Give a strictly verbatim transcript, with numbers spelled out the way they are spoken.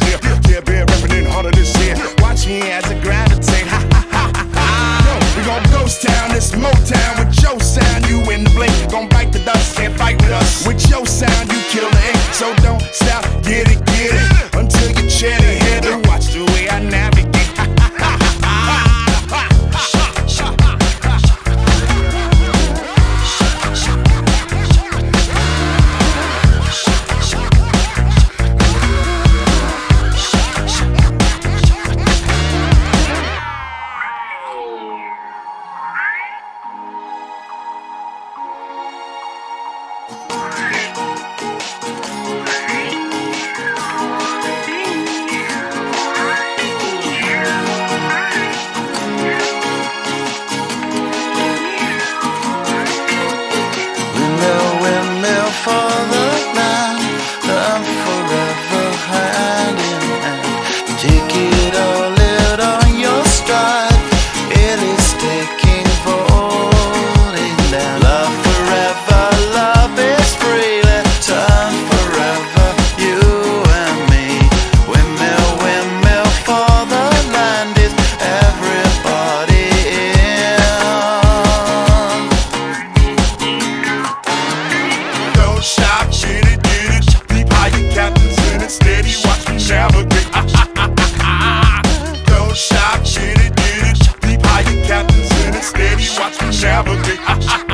here. Yeah, beer reppin' harder this year. Watch me as I gravitate. Ha ha ha ha ha. Yo, we gon' ghost town, this Motown with your sound. You in the blink, gon' bite the dust, can't fight with us. With your sound, you kill the ink. So don't stop, get it, get it, until you chin it hit it. Watch the way I navigate. For the land, I'm forever hand in hand. Take it all, live on your stride. It is taking, falling down. Love forever, love is free. Let's turn forever, you and me. Windmill, windmill for the land. Is everybody in? Don't stop, get it, get it. Deep higher captains in it, steady. Watch me navigate. Don't stop, get it, get it. Deep higher captains in it, steady. Watch me navigate.